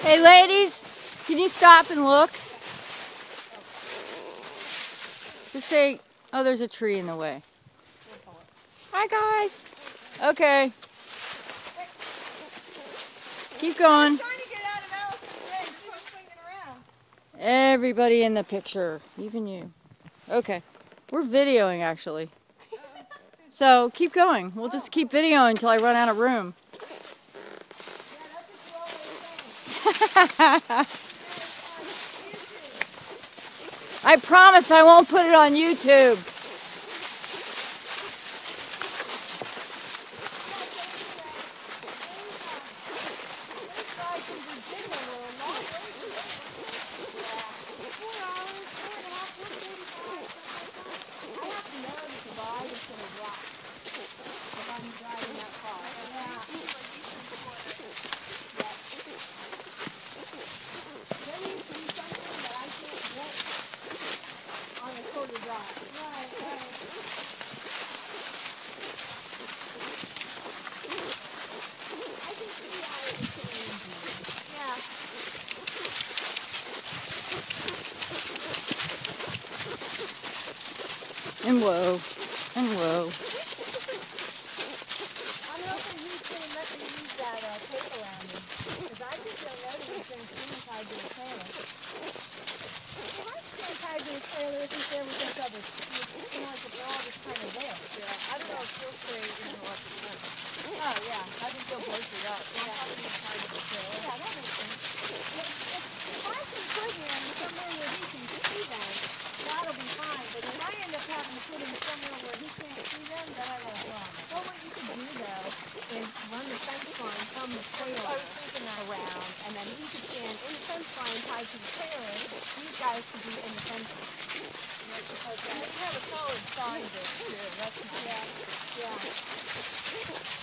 Hey ladies, can you stop and look? Just say, oh, there's a tree in the way. Hi guys. Okay. Keep going. Everybody in the picture, even you. Okay. We're videoing actually. So keep going. We'll just keep videoing until I run out of room. I promise I won't put it on YouTube. And whoa, and whoa. I'm hoping he's going to let me use that tape around him, because I think they'll know that he's been tied to the trailer. If I stand tied to the trailer, I think there was no trouble. You know, they're all just kind of there. Yeah, I don't know if he'll stay in the left front. Oh, yeah, I think they'll both it up. Yeah, probably tied to the trailer. Yeah, that makes sense. If I can put him somewhere where he can see them, that'll be fine, but if I end up having to put him somewhere where he can't see them, then I got a problem. Well, what you could do, though, is run the fence line from the trailer around, and then he could stand in the fence line tied to the trailer. These guys could be in the fence line. Because you have a solid side there, too. That's nice. Yeah.